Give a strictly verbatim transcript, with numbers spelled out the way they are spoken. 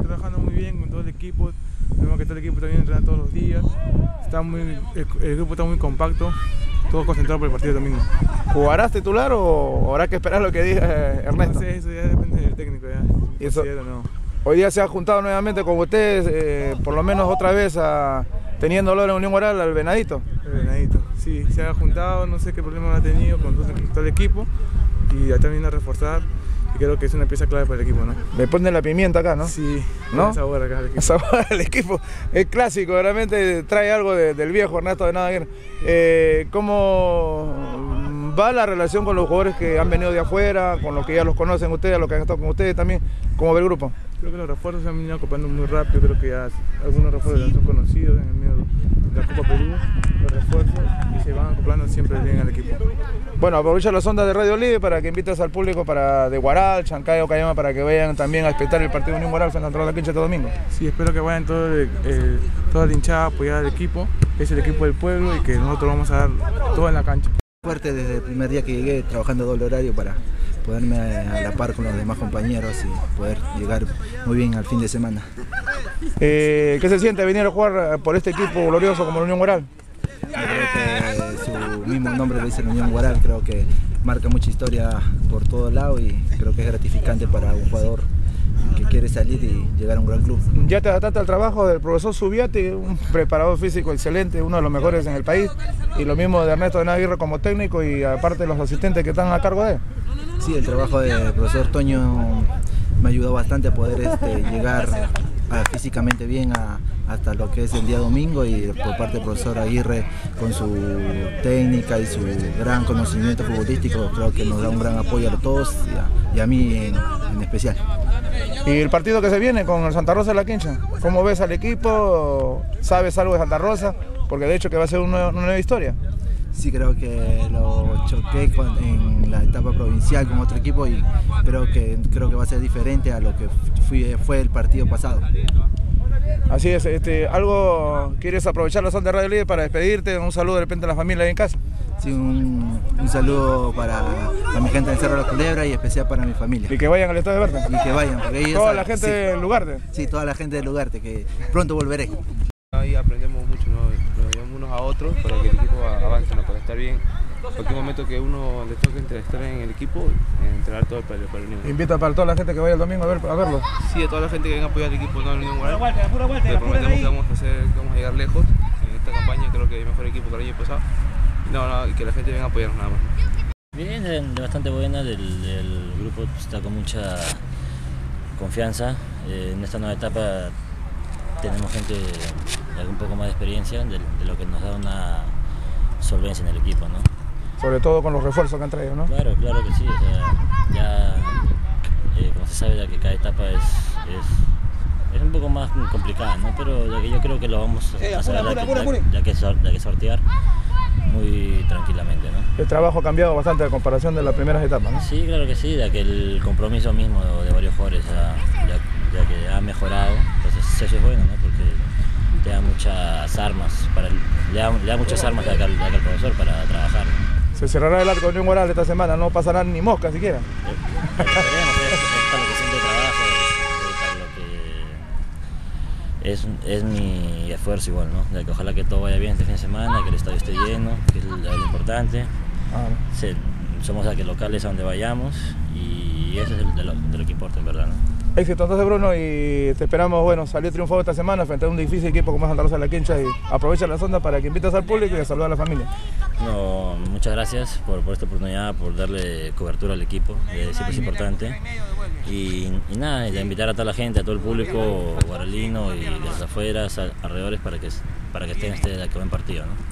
trabajando muy bien con todo el equipo. Vemos que todo el equipo también entrena todos los días. Está muy, el, el grupo está muy compacto, todo concentrado por el partido de domingo. ¿Jugarás titular o habrá que esperar lo que diga Ernesto? No sé, eso ya depende del técnico. Ya. ¿Y eso? No. Hoy día se ha juntado nuevamente con ustedes, eh, por lo menos otra vez, a, teniendo dolor en Unión Guaral, al Venadito. El Venadito, sí, se ha juntado, no sé qué problema ha tenido con todo, todo el equipo y ya también a reforzar. Y creo que es una pieza clave para el equipo, ¿no? Le ponen la pimienta acá, ¿no? Sí, ¿no? Sabor acá al equipo. Sabor al equipo. Es clásico, realmente trae algo de, del viejo Ernesto Venado Aguirre. Eh, ¿Cómo va la relación con los jugadores que han venido de afuera, con los que ya los conocen ustedes, los que han estado con ustedes también? ¿Cómo ve el grupo? Creo que los refuerzos se han venido acoplando muy rápido, creo que ya algunos refuerzos ya son conocidos en el medio de la Copa Perú, los refuerzos, y se van acoplando siempre bien al equipo. Bueno, aprovecha las ondas de Radio Libre para que invites al público para de Guaral, Chancay o Cayama para que vayan también a espectar el partido de Unión Guaral frente a la Quincha este domingo. Sí, espero que vayan todo el, el, toda la hinchada a apoyar al equipo, es el equipo del pueblo y que nosotros vamos a dar todo en la cancha. Fuerte desde el primer día que llegué, trabajando doble horario para poderme a la par con los demás compañeros y poder llegar muy bien al fin de semana. Eh, ¿Qué se siente venir a jugar por este equipo glorioso como la Unión Guaral? Yo creo que su mismo nombre lo dice la Unión Guaral, creo que marca mucha historia por todo lado y creo que es gratificante para un jugador que quiere salir y llegar a un gran club. Ya te adaptaste al trabajo del profesor Subiati, un preparador físico excelente, uno de los mejores en el país, y lo mismo de Ernesto Venado Aguirre como técnico y aparte los asistentes que están a cargo de él. Sí, el trabajo del profesor Toño me ayudó bastante a poder este, llegar a, físicamente bien a, hasta lo que es el día domingo, y por parte del profesor Aguirre con su técnica y su gran conocimiento futbolístico creo que nos da un gran apoyo a todos y a, y a mí en, en especial. Y el partido que se viene con el Santa Rosa de la Quincha, ¿cómo ves al equipo? ¿Sabes algo de Santa Rosa? Porque de hecho que va a ser una, una nueva historia. Sí, creo que lo choqué con, en la etapa provincial con otro equipo y creo que, creo que va a ser diferente a lo que fui, fue el partido pasado. Así es, este, ¿algo quieres aprovechar la zona de Radio Líder para despedirte? Un saludo de repente a la familia ahí en casa. Sí, un, un saludo para, para mi gente del Cerro de la Culebra y especial para mi familia. Y que vayan al Estadio Berta. Y que vayan, porque ellos toda saben, la gente sí, del Lugarte. Sí, toda la gente del Lugarte, que pronto volveré. Ahí aprendemos mucho, ¿no? Nos ayudamos unos a otros para que el equipo avance, ¿no? Para estar bien. En cualquier momento que uno le toque estar en el equipo, entrenar todo para, para el Unión. Invita para toda la gente que vaya el domingo a, ver, a verlo. Sí, a toda la gente que venga a apoyar al equipo, ¿no? El Unión Guaral. Le prometemos que vamos a, hacer, que vamos a llegar lejos en esta campaña, creo que hay mejor equipo que el año pasado. No, no, y que la gente venga a apoyarnos nada más. Bien, de bastante buena, del, del grupo está con mucha confianza. Eh, en esta nueva etapa tenemos gente de un poco más de experiencia, de, de lo que nos da una solvencia en el equipo, ¿no? Sobre todo con los refuerzos que han traído, ¿no? Claro, claro que sí. O sea, ya, eh, como se sabe, ya que cada etapa es, es, es un poco más complicada, ¿no? Pero ya que yo creo que lo vamos a saber, ya, ya, ya, que, ya que sortear muy tranquilamente, ¿no? El trabajo ha cambiado bastante a comparación de las primeras etapas, ¿no? Sí, claro que sí, ya que el compromiso mismo de varios jugadores ya, ya, ya que ha mejorado, entonces eso es bueno, ¿no? Porque te da muchas armas, para el, le, da, le da muchas armas de acá, de acá al profesor para trabajar, ¿no? Se cerrará el arco de Unión Guaral esta semana, no pasarán ni mosca siquiera. Eh, esperemos, es, es para lo que siempre trabajo, es, es para lo que es, es mi esfuerzo igual, ¿no? De que ojalá que todo vaya bien este fin de semana, que el estadio esté lleno, que es lo, lo importante. Ah, ¿no? Se, somos aquí locales a donde vayamos y eso es de lo, de lo que importa en verdad, ¿no? Éxito entonces, Bruno, y te esperamos, bueno, salir triunfado esta semana frente a un difícil equipo como es Santa Rosa de la Quincha, y aprovecha la sonda para que invites al público y a saludar a la familia. No, muchas gracias por, por esta oportunidad, por darle cobertura al equipo, eh, siempre es importante. Y, y nada, y de invitar a toda la gente, a todo el público guaralino y de las afueras, alrededores, para que, para que estén este, este buen partido, ¿no?